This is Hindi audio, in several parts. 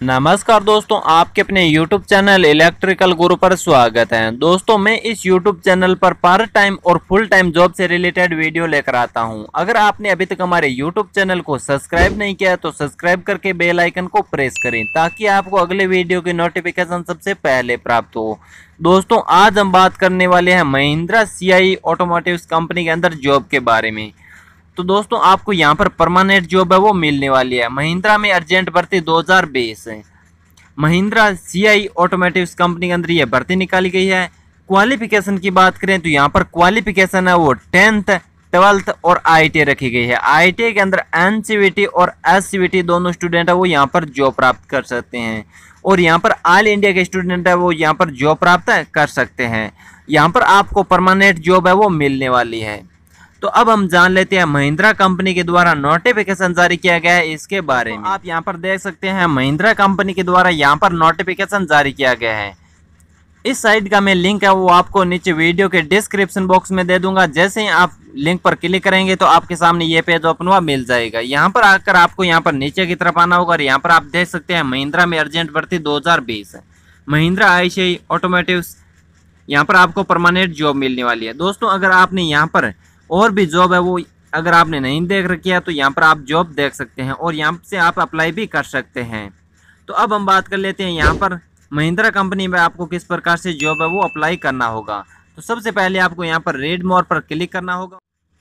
नमस्कार दोस्तों, आपके अपने YouTube चैनल इलेक्ट्रिकल गुरु पर स्वागत है। दोस्तों, मैं इस YouTube चैनल पर पार्ट टाइम और फुल टाइम जॉब से रिलेटेड वीडियो लेकर आता हूं। अगर आपने अभी तक हमारे YouTube चैनल को सब्सक्राइब नहीं किया तो सब्सक्राइब करके बेल आइकन को प्रेस करें ताकि आपको अगले वीडियो की नोटिफिकेशन सबसे पहले प्राप्त हो। दोस्तों, आज हम बात करने वाले हैं महिंद्रा CI ऑटोमोटिव कंपनी के अंदर जॉब के बारे में। तो दोस्तों, आपको यहाँ पर परमानेंट जॉब है वो मिलने वाली है। महिंद्रा में अर्जेंट भर्ती 2020 है। महिंद्रा CI ऑटोमोटिव कंपनी के अंदर ये भर्ती निकाली गई है। क्वालिफिकेशन की बात करें तो यहाँ पर क्वालिफिकेशन है वो 10th 12th और ITA रखी गई है। ITA के अंदर NCVT और SCVT दोनों स्टूडेंट है वो यहाँ पर जॉब प्राप्त कर सकते हैं और यहाँ पर ऑल इंडिया के स्टूडेंट है वो यहाँ पर जॉब प्राप्त कर सकते हैं। यहाँ पर आपको परमानेंट जॉब है वो मिलने वाली है। तो अब हम जान लेते हैं महिंद्रा कंपनी के द्वारा नोटिफिकेशन जारी किया गया है इसके बारे में। आप यहाँ पर देख सकते हैं महिंद्रा कंपनी के द्वारा यहाँ पर नोटिफिकेशन जारी किया गया है। इस साइट का मैं लिंक है वो आपको नीचे वीडियो के डिस्क्रिप्शन बॉक्स में दे दूंगा। जैसे ही आप लिंक पर क्लिक करेंगे तो आपके सामने ये पेज ओपन हुआ मिल जाएगा। यहाँ पर आकर आपको यहाँ पर नीचे की तरफ आना होगा और यहाँ पर आप देख सकते हैं महिंद्रा में अर्जेंट भर्ती 2020 है। महिंद्रा ICI ऑटोमोटिव यहाँ पर आपको परमानेंट जॉब मिलने वाली है। दोस्तों, अगर आपने यहाँ पर और भी जॉब है वो अगर आपने नहीं देख रखी है तो यहाँ पर आप जॉब देख सकते हैं और यहाँ से आप अप्लाई भी कर सकते हैं। तो अब हम बात कर लेते हैं यहाँ पर महिंद्रा कंपनी में आपको किस प्रकार से जॉब है वो अप्लाई करना होगा। तो सबसे पहले आपको यहाँ पर रेड मोर पर क्लिक करना होगा।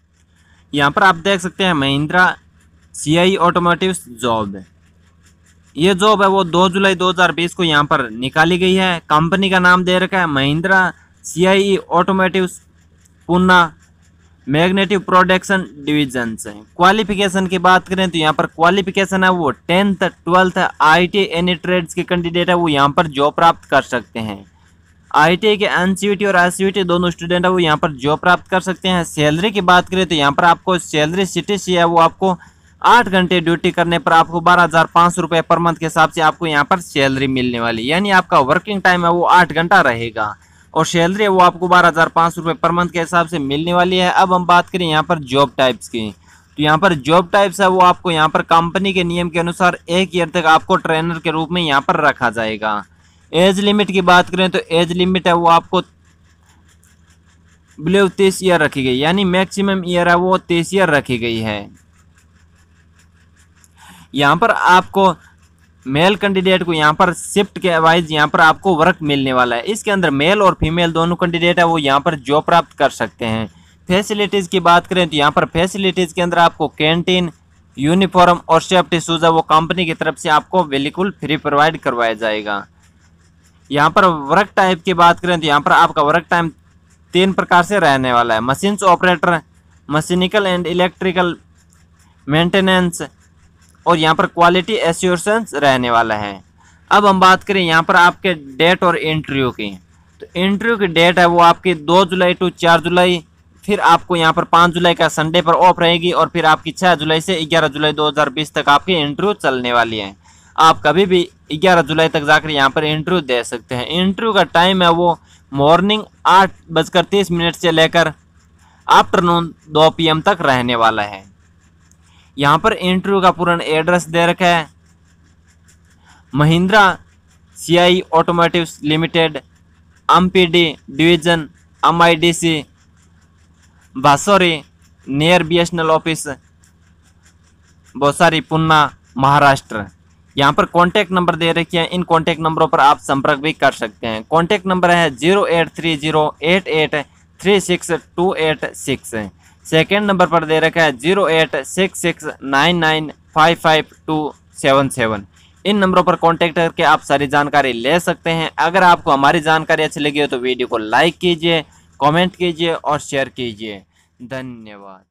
यहाँ पर आप देख सकते हैं महिंद्रा CI ऑटोमोटिव जॉब। ये जॉब है वो 2 जुलाई 2020 को यहाँ पर निकाली गई है। कंपनी का नाम दे रखा है Mahindra CI automotive Poona magnetic production division से। क्वालिफिकेशन की बात करें तो यहाँ पर क्वालिफिकेशन है वो 10th 12th ITA any trades के कैंडिडेट है वो यहाँ पर जॉब प्राप्त कर सकते हैं। ITA के NCVT और SCVT दोनों स्टूडेंट है वो यहाँ पर जॉब प्राप्त कर सकते हैं। सैलरी की बात करें तो यहाँ पर आपको सैलरी CTC है वो आपको 8 घंटे ड्यूटी करने पर आपको 12,500 रुपये पर मंथ के हिसाब से आपको यहाँ पर सैलरी मिलने वाली, यानी आपका वर्किंग टाइम है वो 8 घंटा रहेगा और सैलरी है वो आपको 12,500 रुपये पर मंथ के हिसाब से मिलने वाली है। अब हम बात करें यहाँ पर जॉब टाइप्स की, तो यहाँ पर जॉब टाइप्स है वो आपको यहाँ पर कंपनी के नियम के अनुसार 1 ईयर तक आपको ट्रेनर के रूप में यहाँ पर रखा जाएगा। एज लिमिट की बात करें तो एज लिमिट है वो आपको 30 ईयर रखी गई, यानी मैक्सिमम ईयर है वो 30 ईयर रखी गई है। यहाँ पर आपको मेल कैंडिडेट को यहाँ पर शिफ्ट के वाइज यहाँ पर आपको वर्क मिलने वाला है। इसके अंदर मेल और फीमेल दोनों कैंडिडेट है वो यहाँ पर जॉब प्राप्त कर सकते हैं। फैसिलिटीज़ की बात करें तो यहाँ पर फैसिलिटीज़ के अंदर आपको कैंटीन, यूनिफॉर्म और सेफ्टी शूज़ है वो कंपनी की तरफ से आपको बिल्कुल फ्री प्रोवाइड करवाया जाएगा। यहाँ पर वर्क टाइप की बात करें तो यहाँ पर आपका वर्क टाइम 3 प्रकार से रहने वाला है। Machines operator, mechanical and electrical maintenance और यहाँ पर क्वालिटी एश्योरेंस रहने वाला है। अब हम बात करें यहाँ पर आपके डेट और इंटरव्यू की, तो इंटरव्यू की डेट है वो आपकी 2 जुलाई टू 4 जुलाई, फिर आपको यहाँ पर 5 जुलाई का संडे पर ऑफ रहेगी और फिर आपकी 6 जुलाई से 11 जुलाई 2020 तक आपकी इंटरव्यू चलने वाली है। आप कभी भी 11 जुलाई तक जाकर यहाँ पर इंटरव्यू दे सकते हैं। इंटरव्यू का टाइम है वो मॉर्निंग 8:30 से लेकर आफ्टरनून 2 PM तक रहने वाला है। यहाँ पर इंटरव्यू का पूर्ण एड्रेस दे रखा है। Mahindra CI automotive limited, MPD division, MIDC Bhosari, near BSNL office, Bhosari, Pune, Maharashtra. यहाँ पर कॉन्टैक्ट नंबर दे रखे हैं, इन कॉन्टैक्ट नंबरों पर आप संपर्क भी कर सकते हैं। कॉन्टैक्ट नंबर है 0830883628 सेकेंड नंबर पर दे रखा है 086699552277। इन नंबरों पर कांटेक्ट करके आप सारी जानकारी ले सकते हैं। अगर आपको हमारी जानकारी अच्छी लगी हो तो वीडियो को लाइक कीजिए, कमेंट कीजिए और शेयर कीजिए। धन्यवाद।